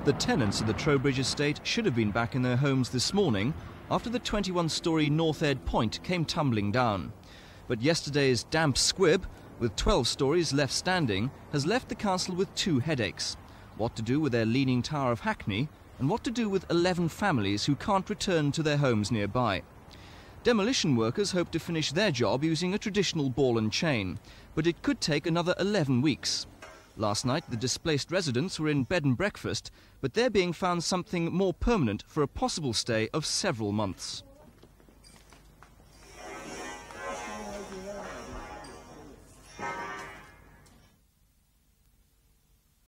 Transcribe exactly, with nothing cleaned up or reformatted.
The tenants of the Trowbridge estate should have been back in their homes this morning after the twenty-one-storey North Ed Point came tumbling down. But yesterday's damp squib, with twelve storeys left standing, has left the council with two headaches. What to do with their leaning tower of Hackney, and what to do with eleven families who can't return to their homes nearby. Demolition workers hope to finish their job using a traditional ball and chain, but it could take another eleven weeks. Last night, the displaced residents were in bed and breakfast, but they're being found something more permanent for a possible stay of several months.